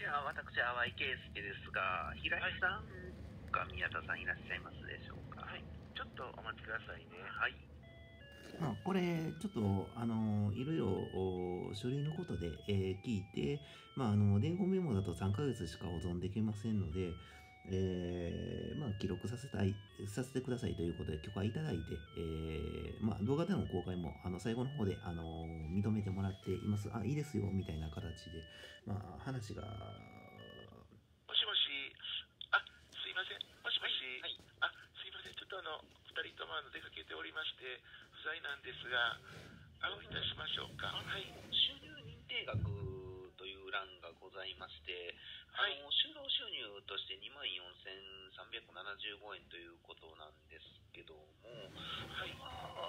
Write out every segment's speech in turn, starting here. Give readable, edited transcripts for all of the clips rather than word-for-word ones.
は私、淡井圭介ですが、平井さんか宮田さんいらっしゃいますでしょうか。 はい、ちょっとお待ちくださいね。 はい。 これ、ちょっと、いろいろ書類のことで、聞いて、伝言メモだと3ヶ月しか保存できませんので、記録させてくださいということで許可いただいて、動画での公開も、最後の方で、認めてもらっています。いいですよ、みたいな形で、話が、 もしもし、すいません。もしもし、 はい。 すいません。ちょっと2人とも出かけておりまして、不在なんですが、どういたしましょうか。はい。 収入認定額という欄がございまして、 はい。 就労収入として24,375円ということなんですけども、 はい。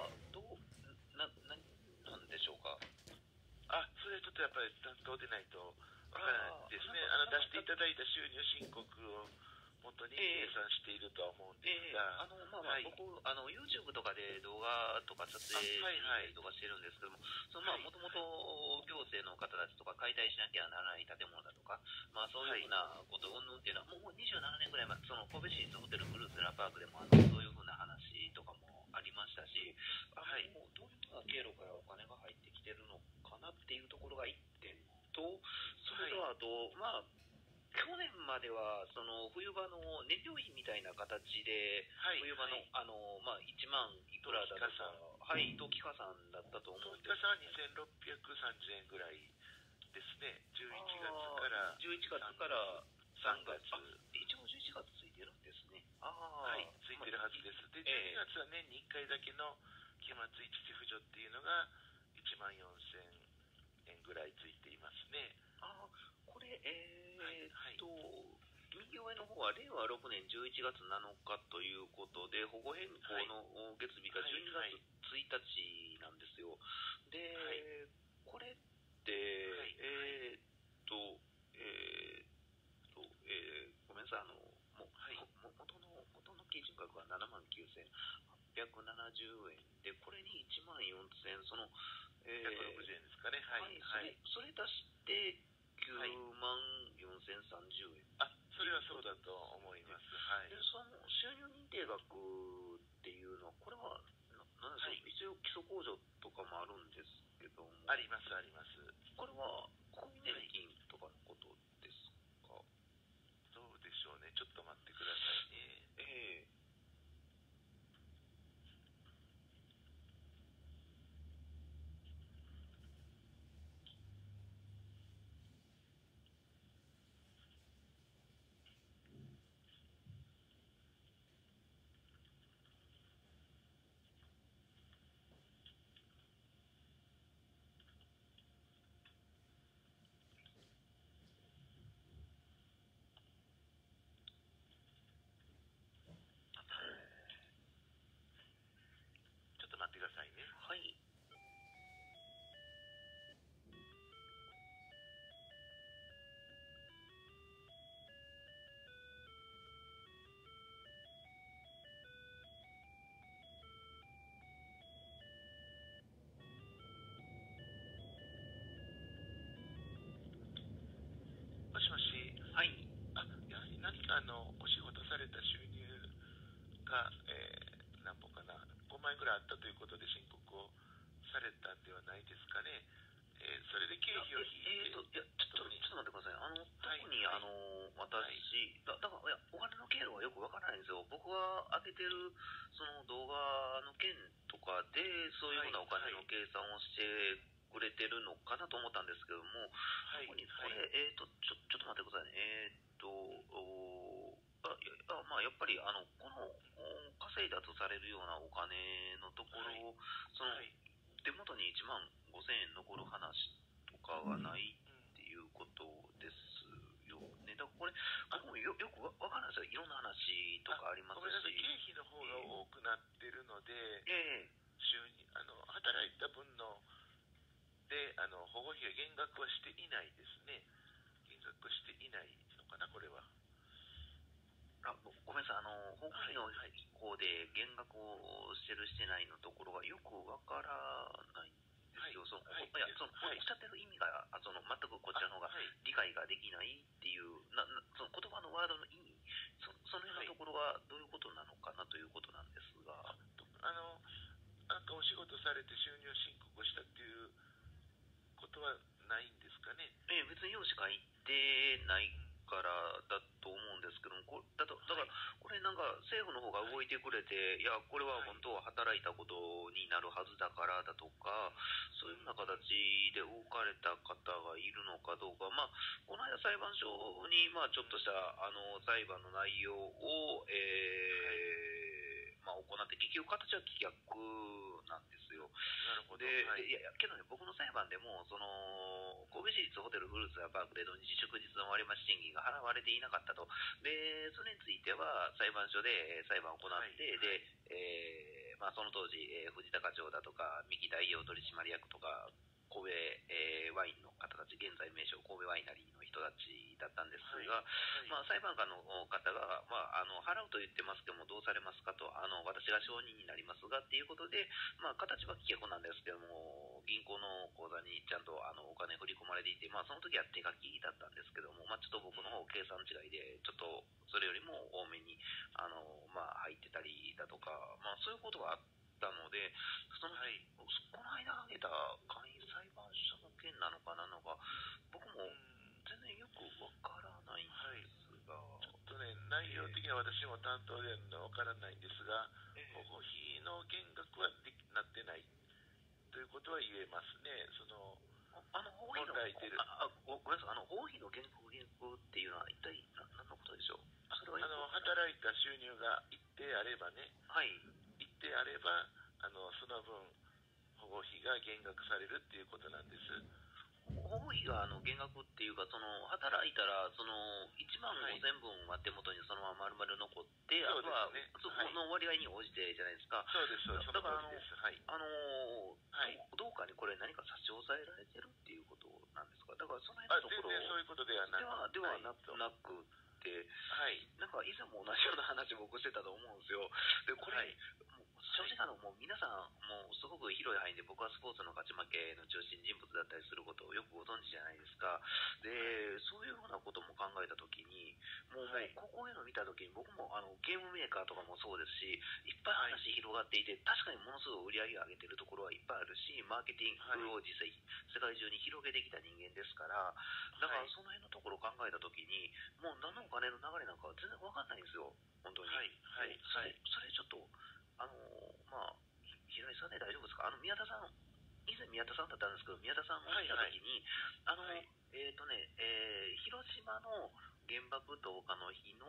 なんでしょうか。 それちょっとやっぱり担当でないとわからないですね。出していただいた収入申告を元に計算しているとは思うんですが、 僕YouTube とかで動画とか撮影したりとかしてるんですけども、もともと行政の方たちとか解体しなきゃならない建物だとか、そういうふうなこと云々っていうのはもう27年ぐらい前、その神戸市立ホテルブルースラーパークでもそういうふうな話とかもありましたし、もうどういうふうな経路からお金が入ってきてるのかなっていうところが1点と、それとあと、去年まではその冬場の燃料費みたいな形で、冬場の、1万いくらだとか、冬季加算だったと思うんです。 冬季加算は2630円ぐらいですね。11月から3月。 一応11月ついてるんですね。 はい、ついてるはずです。で、12月は年に1回だけの期末一時扶助っていうのが1万4000円ぐらいついていますね。 これ、右上の方は令和6年11月7日ということで、保護変更の月日が12月1日なんですよ。で、これって、ごめんなさい、元の基準額は79,870円で、これに14,000、 160円ですかね。 それ足して94,030円。 それはそうだと思います。 で、その収入認定額っていうのは、これは何でしょう、一応基礎控除とかもあるんですけども。 あります。 これは国民年金とかのことですか。 どうでしょうね。ちょっと待ってくださいね。ちょっと待ってくださいね。 はい。 もしもし。 はい。 やはり何かお仕事された収入が、何本かな、5万円ぐらいあったということで申告をされたんではないですかね。それで経費を引いて。 ちょっと待ってください。特に私、だから、お金の経路はよくわからないんですよ。僕が上げてる、その動画の件とかで、そういうふうなお金の計算をしてくれてるのかなと思ったんですけども、特にこれ、ちょっと待ってくださいね。やっぱり、この、稼いだとされるようなお金のところを、手元に1万5,000円残る話とかはないっていうことですよね。だからこれ、僕もよくわからないですよ。いろんな話とかありますし。 ごめんなさい、経費の方が多くなってるので、収入、働いた分ので、保護費は減額はしていないですね。減額していないのかな、これは。 ごめんなさい、保護費の方で減額をしてるしてないのところがよくわからないんですですよ。そのはいおっしゃってる意味が全くこちらの方が理解ができないっていう、その言葉のワードの意味、その辺のところはどういうことなのかなということなんですが。 なんかお仕事されて収入申告をしたっていうことはないんですかね。 別に用紙書いてないからだと思うんですけども、だからこれなんか政府の方が動いてくれて、いやこれは本当は働いたことになるはずだからだとか、そういうような形で動かれた方がいるのかどうか、この間裁判所にちょっとした裁判の内容を、行って結局形は棄却なんですよ。 なるほど。 で、いやけどね、僕の裁判でも神戸市立ホテルフルーツパークで土日祝日の割増賃金が払われていなかったと。でそれについては裁判所で裁判を行って、で、その当時、藤田課長だとか三木代表取締役とか神戸、ワインの方たち、現在名称神戸ワイナリーの人たちだったんですが、裁判官の方が、払うと言ってますけどもどうされますかと、私が証人になりますがっていうことで、形は棄却なんですけども、銀行の口座にちゃんとお金振り込まれていて、その時は手書きだったんですけども、ちょっと僕の方計算違いでちょっとそれよりも多めに入ってたりだとか、そういうことがあったので、この間挙げた簡易裁判所の件なのかなのか、僕も全然よくわからないんですが、 ちょっとね、内容的には私も担当でわからないんですが、保護費の減額はなってないということは言えますね。 保護費のごめんなさい、保護費の減額っていうのは一体何のことでしょう。それは働いた収入が一定あればね、一定あればその分保護費が減額されるっていうことなんです。 保護費が減額っていうか、働いたら1万5000分は手元にそのまま丸々残って、あとはそこの割合に応じてじゃないですか。 そうです、そうです。 だからはいどうかにこれ何か差し押さえられてるっていうことなんですか。だからその全辺のところ然そういうことではなくではなくて、なんか以前も同じような話僕してたと思うんですよ。でこれ、もう正直もう皆さんもうすごく広い範囲で僕はスポーツの勝ち負けの中心人物だったりすることをよくご存知じゃないですか。でそういうふうなことも考えたときに、もうここういうのを見たときに僕もゲームメーカーとかもそうですし、いっぱい話広がっていて、確かにものすごい売り上げを上げてるところはいっぱいあるし、マーケティングを実際世界中に広げてきた人間ですから、だからその辺のところを考えたときに、もう何のお金の流れなんかは全然わかんないんですよ、本当に。それちょっと平井さんで大丈夫ですか。宮田さん、以前宮田さんだったんですけど、宮田さんを見たときに、広島の原爆投下の日の、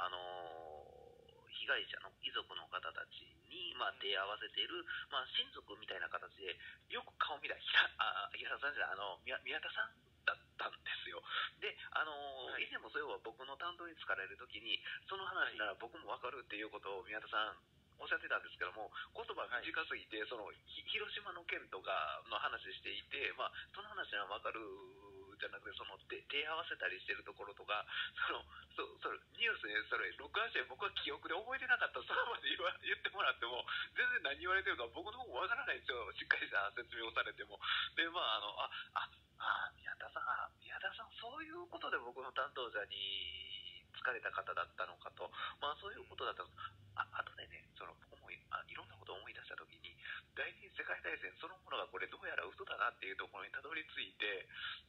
被害者の遺族の方たちに、手合わせている、親族みたいな形で、よく顔見た平田さんじゃない、宮田さんだったんですよ。で、以前もそういえば僕の担当に疲れるときに、その話なら僕も分かるっていうことを宮田さん、おっしゃってたんですけども、言葉短すぎて、広島の件とかの話していて、その話は分かるじゃなくて、手合わせたりしてるところとか、ニュースでそれ録画して僕は記憶で覚えてなかった、そのまで言ってもらっても全然何言われてるか僕の方も分からないんですよ、しっかりした説明をされても。で宮田さんそういうことで僕の担当者に疲れた方だったのかと、そういうことだったの。あとでね、僕もいろんなことを思い出したときに、第二次世界大戦そのものがこれどうやら嘘だなっていうところにたどり着いて、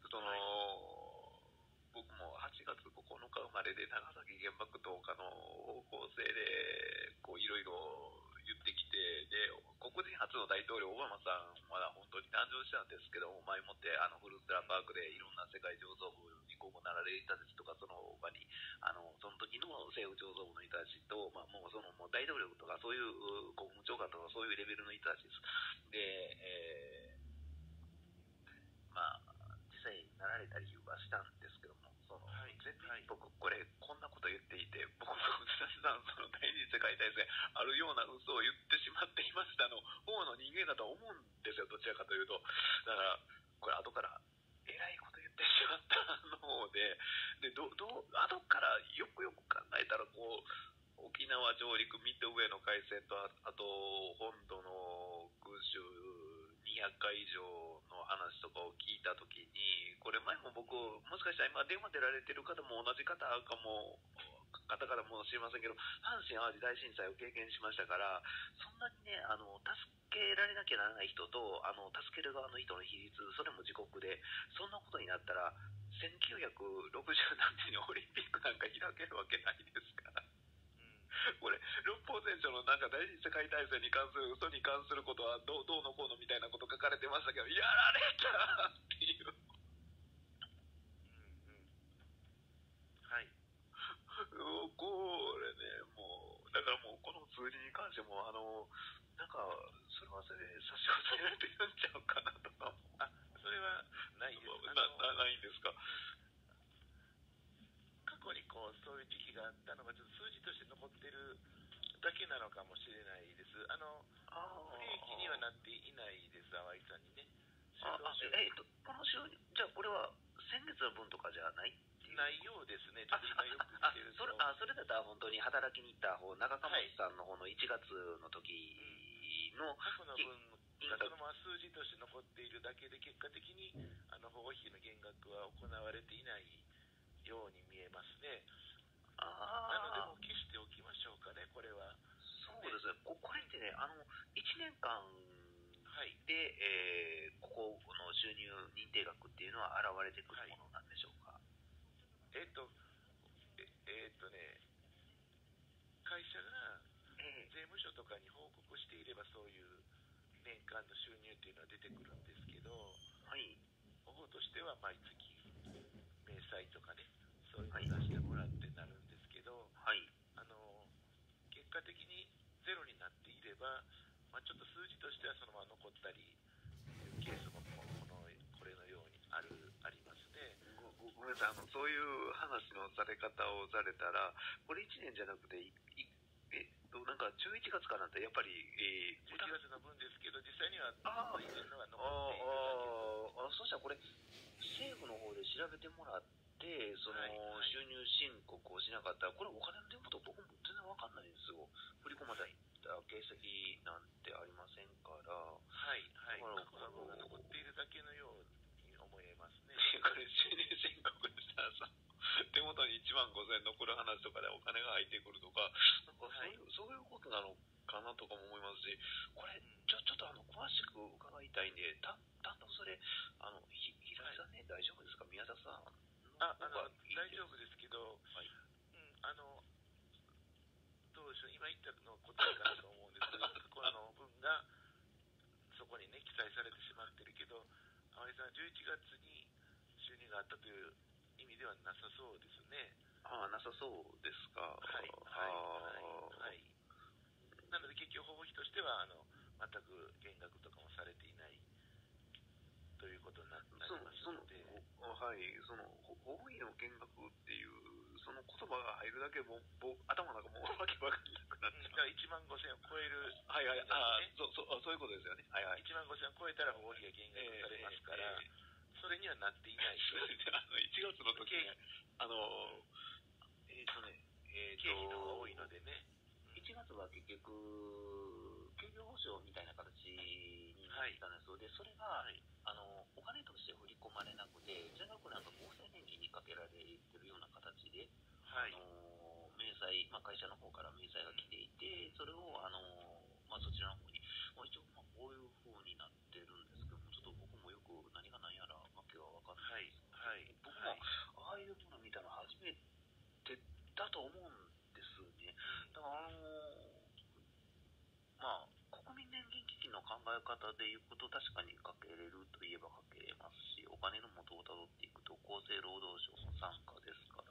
僕も8月9日生まれで長崎原爆投下の方向性でいろいろ言ってきて、で黒人初の大統領オバマさんは本当に誕生したんですけども、前もってフルーツラパークでいろんな世界上層部にこうなられたですとか、その場にその時の政府上層部の人たちと、もう大統領とかそういう国務長官とかそういうレベルの人たちです。で、実際なられたりはしたんですけども、全然僕これこんなこと言っていて、僕もさん第二次世界大戦あるような嘘を言ってしまっていましたの方の人間だと思うんですよ、どちらかというと。だからこれ後からえらいこと言ってしまったの方で、後からよくよく考えたら沖縄上陸ミッドウェーの海戦と、あと本土の空襲200回以上の話とかを聞いたときに、これ前も僕、もしかしたら今電話出られてる方も同じ方かもしれませんけど、阪神・淡路大震災を経験しましたから、そんなにね、助けられなきゃならない人と、助ける側の人の比率、それも自国で、そんなことになったら、1960何年にオリンピックなんか開けるわけないですから。これ六法全書のなんか第二次世界大戦に関する嘘に関することはどうのこうのみたいなこと書かれてましたけど、やられたっていう。 はい。 これね、もうだからもうこの数字に関してもなんかそれはそれで差し押さえられてるんちゃうかなとか。 それはないです。 ないんですか。 過去にそういう時期があったのがちょっと数字として残ってるだけなのかもしれないです。不利益にはなっていないです、淡井さんにね。 この週、じゃあこれは先月の分とかじゃないないようですね。ちょっと今よく見てると。 それだったら本当に働きに行った方、中鴨さんの方の1月の時の、 過去の分がそのまま数字として残っているだけで、結果的に保護費の減額は行われていないように見えますね。なのでもう消しておきましょうかね、これは。 そうですね。これってね、1年間で、ここの収入認定額っていうのは現れてくるものなんでしょうか。 会社が税務署とかに報告していればそういう年間の収入っていうのは出てくるんですけど、 はい、 方法としては毎月明細とかね、そういうのを出してもらってなるんですけど、 はい、 結果的にゼロになっていれば、ちょっと数字としてはそのまま残ったりというケースもこれのようにありますね。 ごめんなさい、そういう話のされ方をされたら、これ1年じゃなくてなんか11月からってやっぱり、 11月の分ですけど、実際には以前のが残っているだけ。 そしたらこれ政府の方で調べてもらってその収入申告をしなかったら、これお金の出元僕も全然わかんないんですよ。振り込まれた形跡なんてありませんから。 はいはい。過去の分が残っているだけのように思えますね。 これ収入申告したらさ、手元に1万5000円残る話とかでお金が入ってくるとか、なんかそういうことなのかなとかも思いますし、これちょっと詳しく伺いたいんで、単独それ平井さんね、大丈夫ですか？宮田さん。 大丈夫ですけど、はい、どうでしょう、今言ったの答えかなと思うんですけど、過去の分がそこにね記載されてしまってるけど、淡井さん11月に収入があったという意味ではなさそうですね。 なさそうですか。 はいはいはい。なので結局保護費としては全く減額とかもされていないということになりますので、 はい、その保護費の減額っていうその言葉が入るだけも頭の中もわけわかんなくなっちゃう。 1万5000円を超える、 はいはい、そういうことですよね。はいはい。 1万5000円を超えたら保護費が減額されますから、それにはなっていないと。 1月の時に経費の方が多いのでね。 1月は結局休業保障みたいな形になったんですよ。でそれが、お金として振り込まれなくて、全額なんか厚生年金にかけられてるような形で、明細、会社の方から明細が来ていて、それをそちらの方に、一応こういう風になってるんですけども、ちょっと僕もよく何が何やらわけは分かんないですけど、僕もああいうもの見たの初めてだと思うんですね。だから国民年金基金の考え方でいうと、確かにかけれるといえばかけれますし、お金の元をたどっていくと厚生労働省の傘下ですから、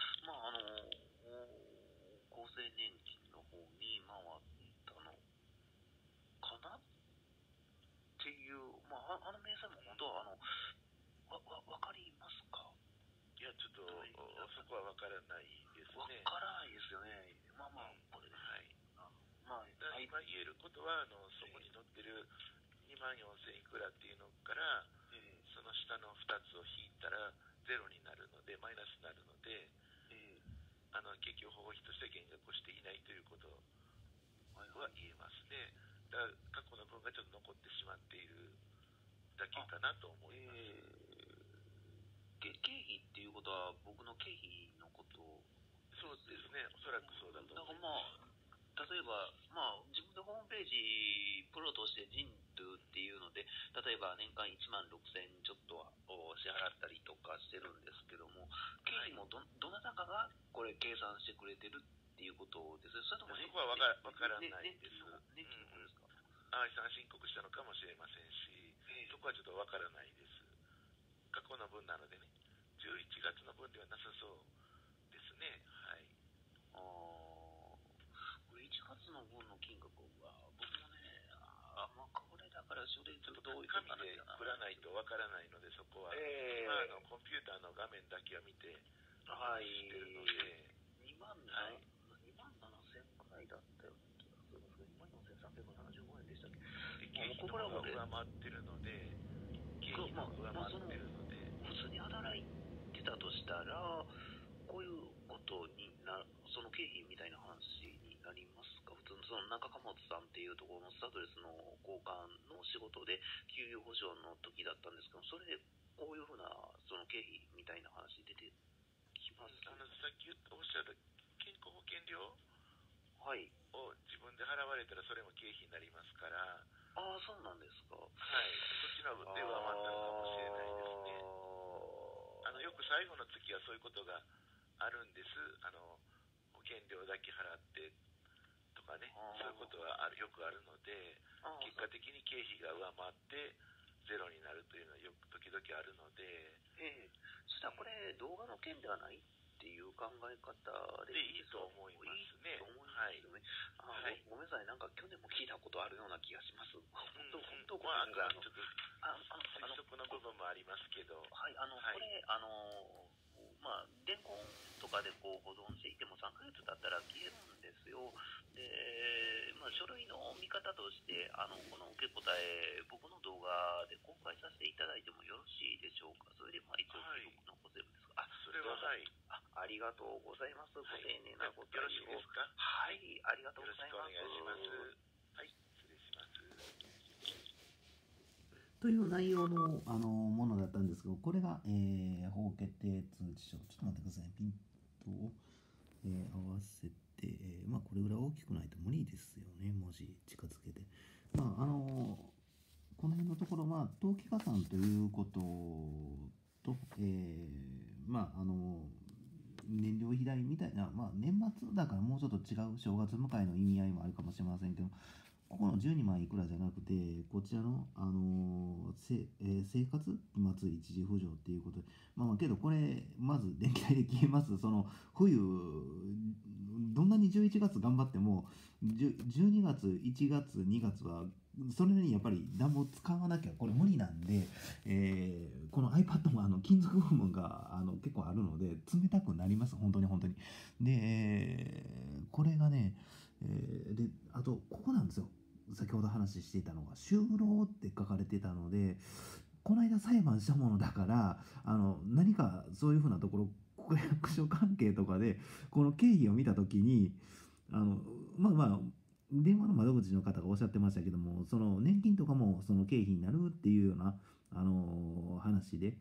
厚生年金の方に回ったのかなっていう、明細も本当はわかりますか？ いや、ちょっとそこはわからないですね。 わからないですよね。これね。 はい。今言えることはそこに載ってる2万4000いくらっていうのから、その下の2つを引いたらゼロになるので、マイナスになるので、結局保護費として減額をしていないということは言えますね。だから過去の分がちょっと残ってしまっているだけかなと思います。 経費っていうことは僕の経費のことを。 そうですね、おそらくそうだと思います。 例えば、自分でホームページプロとしてジントゥっていうので、例えば年間1万6000ちょっとを支払ったりとかしてるんですけども、経費もどなたかがこれ計算してくれてるっていうことですね。それともそこは分からないです。 年金のですか？ 淡井さん申告したのかもしれませんし、そこはちょっと分からないです。過去の分なのでね、11月の分ではなさそうですね。はい。 1月の分の金額は僕もね、これだから書類ちょっとどういう紙で振らないとわからないので、そこは、今コンピューターの画面だけは見てしてるので、 2万7000くらいだったような気がするんですけど、2万4375円でしたっけ？ 経費の方が上回ってるので、経費が上回ってるので、 普通に働いてたとしたら、こういうことにその経費みたいな話になりますか？普通のその中貨物さんっていうところのスタッドレスの交換の仕事で給与保証の時だったんですけど、それでこういうふうなその経費みたいな話出てきます？ さっきおっしゃる健康保険料はい。 を自分で払われたらそれも経費になりますから。 そうなんですか。 はい。そっちのではまったかもしれないですね。よく最後の月はそういうことがあるんです。保険料だけ払ってとかね、そういうことはよくあるので、結果的に経費が上回ってゼロになるというのはよく時々あるので、 そしたらこれ動画の件ではないっていう考え方でいいと思いますね。 はい。ごめんなさい、なんか去年も聞いたことあるような気がします。本当ごめんなさい。 ちょっと推測の部分もありますけど、 はい、これ伝言とかでこう保存していても3ヶ月経ったら消えるんですよ。で、書類の見方としてこの受け答え僕の動画で公開させていただいてもよろしいでしょうか？それで一応記録残せるんですか？ それははい。 ありがとうございます。ご丁寧なご対応。 よろしいですか？ はい、ありがとうございます。 よろしくお願いします。はい、失礼します。 という内容の、ものだったんですが、これが、法決定通知書。ちょっと待ってください。ピントを、合わせて、これぐらい大きくないと無理ですよね。文字近づけて。この辺のところ、当期加算ということと、燃料費代みたいな、年末だからもうちょっと違う正月迎えの意味合いもあるかもしれませんけど、ここの12万いくらじゃなくて、こちらの、生活期末一時扶助っていうことで、けどこれ、まず電気代で消えます。その冬、どんなに11月頑張っても、12月、1月、2月は、それなりにやっぱり暖房使わなきゃこれ無理なんで、この iPad も金属部分が結構あるので冷たくなります。本当に。で、これがね、で、あとここなんですよ。先ほど話していたのが就労って書かれてたので、この間裁判したものだから何かそういうふうなところ区役所関係とかでこの経費を見たときに電話の窓口の方がおっしゃってましたけども、その年金とかもその経費になるっていうような話で、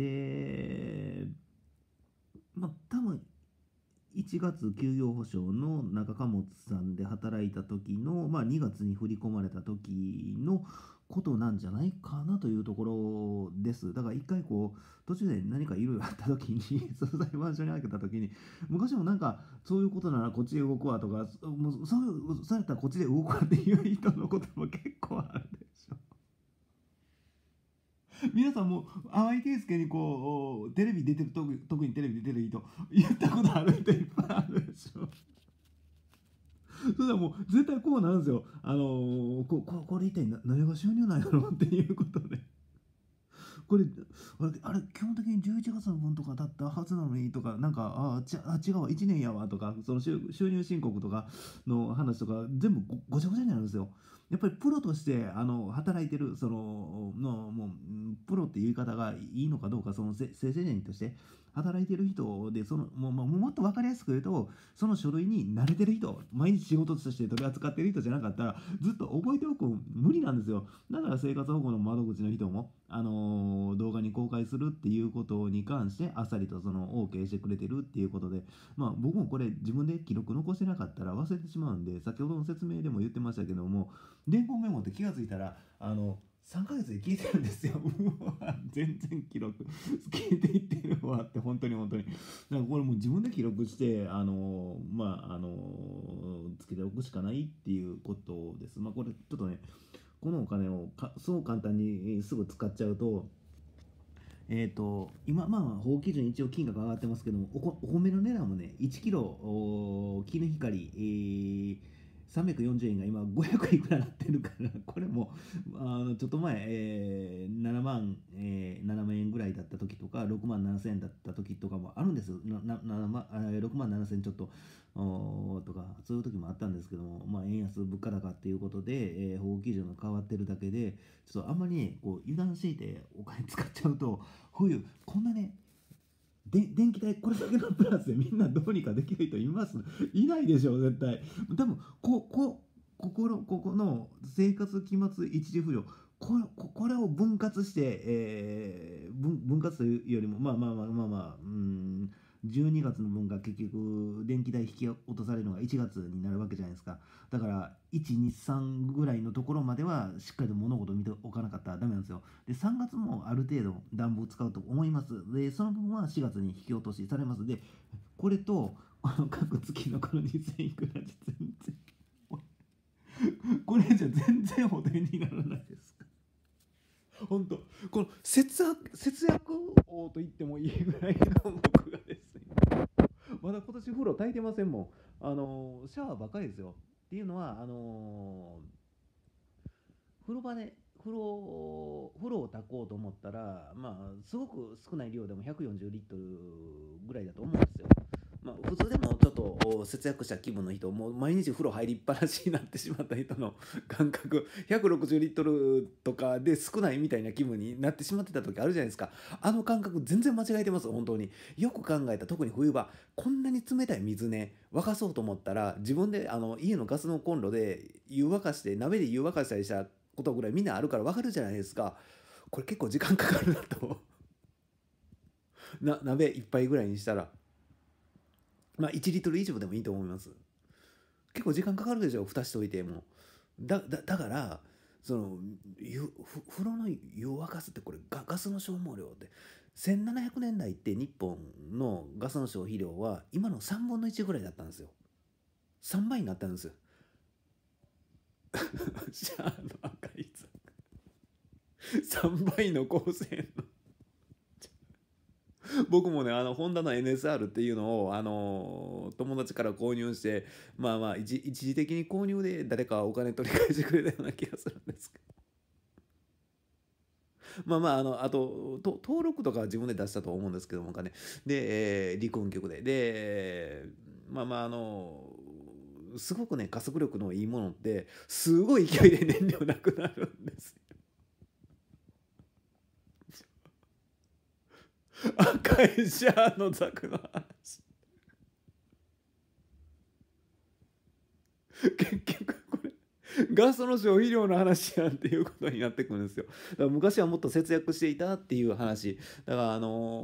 多分1月休業保障の中貨物さんで働いた時の、2月に振り込まれた時のことなんじゃないかなというところです。だから一回途中で何かいろいろあった時に裁判所に開けた時に、昔もなんかそういうことならこっちで動くわとか、もうそうやったらこっちで動くわっていう人のことも結構あるでしょ。皆さんも淡井圭介にテレビ出てる、特にテレビ出てる人言ったことある人いっぱいあるでしょ。それはもう絶対こうなんですよ。これ一体何が収入なんやろっていうことで。これあれ基本的に11月の分とかだったはずなのにとか、なんか違うわ1年やわとか、その収入申告とかの話とか全部ごちゃごちゃになるんですよ。 やっぱりプロとして働いてるもうプロっていう言い方がいいのかどうか、正社員として働いてる人で、もっと分かりやすく言うと、その書類に慣れてる人、毎日仕事として取り扱ってる人じゃなかったらずっと覚えておく無理なんですよ。だから生活保護の窓口の人も、動画に公開するっていうことに関してあっさりとOK してくれてるっていうことで、僕もこれ自分で記録残してなかったら忘れてしまうんで、先ほどの説明でも言ってましたけども、伝言メモって気がついたら3ヶ月で消えてるんですよ。全然記録消えていってるわって、本当になんかこれもう自分で記録してつけておくしかないっていうことです。これちょっとね、このお金をそう簡単にすぐ使っちゃうと、今法基準一応金額上がってますけども、お米の値段もね、1キロ絹光、340円が今500いくらなってるから、これもちょっと前、7万円ぐらいだった時とか6万7千円だった時とかもあるんです。6万7千ちょっととかそういう時もあったんですけども、円安物価高っていうことで、法基準が変わってるだけで、ちょっとあんまりねこう油断していてお金使っちゃうと、冬こんなね電気代これだけのプラスでみんなどうにかできる人いないでしょ絶対。多分ここの生活期末一時不良、これを分割して、分割というよりも12月の分が結局電気代引き落とされるのが1月になるわけじゃないですか。だから123ぐらいのところまではしっかりと物事を見ておかなかったらダメなんですよ。で3月もある程度暖房を使うと思います。でその分は4月に引き落としされます。でこれと各月のこの2000いくらで全然これじゃ全然補填にならないです。本当この節約王と言ってもいいぐらいの僕がですね、まだ今年風呂炊いてませんもん。シャワーばっかりですよ。っていうのは風呂場で風呂を炊こうと思ったら、すごく少ない量でも140リットルぐらいだと思うんですよ。普通でもちょっと節約した気分の人、もう毎日風呂入りっぱなしになってしまった人の感覚、160リットルとかで少ないみたいな気分になってしまってた時あるじゃないですか。あの感覚全然間違えてます。本当によく考えた。特に冬場こんなに冷たい水ね沸かそうと思ったら、自分で家のガスのコンロで湯沸かして鍋で湯沸かしたりしたことぐらいみんなあるから分かるじゃないですか。これ結構時間かかるなと鍋1杯ぐらいにしたら1リットル以上でもいいと思います。結構時間かかるでしょ、蓋しといても。だから風呂の湯を沸かすって、これガスの消耗量って1700年代って日本のガスの消費量は今の3分の1ぐらいだったんですよ。3倍になったんですよ。シャアの赤い3倍の高性能僕もねホンダの NSR っていうのを友達から購入して、一時的に購入で誰かお金取り返してくれたような気がするんですけど、あと登録とかは自分で出したと思うんですけども、お金で、離婚局ですごくね加速力のいいものってすごい勢いで燃料なくなるんですよ。赤いシャアのザクの話結局これガスの消費量の話やんっていうことになってくるんですよ。だから昔はもっと節約していたっていう話だから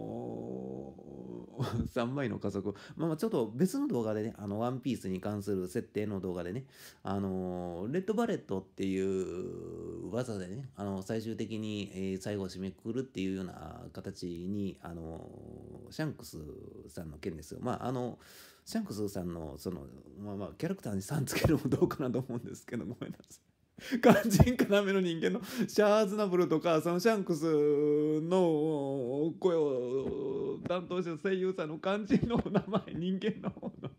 3倍の加速、ちょっと別の動画でねワンピースに関する設定の動画でねレッドバレットっていう技でね最終的に、最後を締めくくるっていうような形にシャンクスさんの件ですよ。シャンクスさんのキャラクターにさんつけるのもどうかなと思うんですけど、ごめんなさい。肝心要の人間のシャアーズナブルとかそのシャンクスの声を担当した声優さんの肝心の名前、人間の方の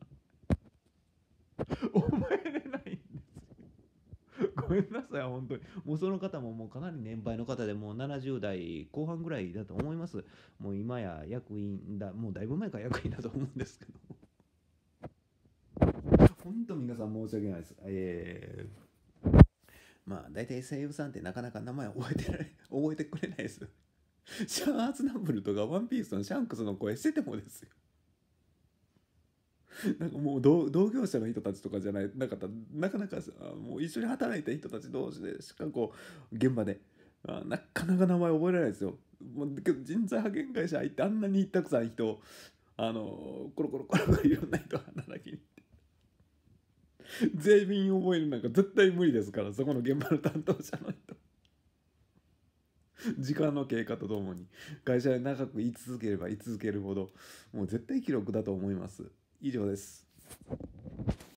覚えれないんですよ。ごめんなさい本当に。もうその方ももうかなり年配の方でもう70代後半ぐらいだと思います。もう今や役員だ、もうだいぶ前から役員だと思うんですけど本当皆さん申し訳ないです。 まあ大体声優さんってなかなか名前覚えてくれないです。シャア・アズナブルとかワンピースのシャンクスの声しててもですよ。なんかもう同業者の人たちとかじゃなかったらなかなかもう一緒に働いた人たち同士でしかこう現場でなかなか名前覚えられないですよ。もうけど人材派遣会社入ってあんなにたくさん人コロコロコロコロいろんな人が働きに全員覚えるなんか絶対無理ですから、そこの現場の担当者の人時間の経過とともに会社で長く居続ければ居続けるほどもう絶対記録だと思います。以上です。